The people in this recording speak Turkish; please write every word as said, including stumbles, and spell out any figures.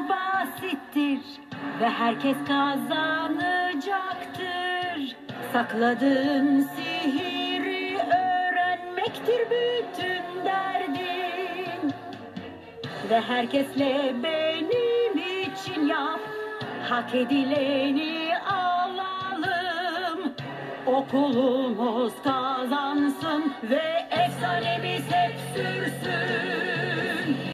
basittir ve herkes kazanacaktır. Sakladığın sihiri öğrenmektir bütün derdin. Ve herkesle benim için yap, hak edileni alalım. Okulumuz kazansın ve efsanemiz hep sürsün.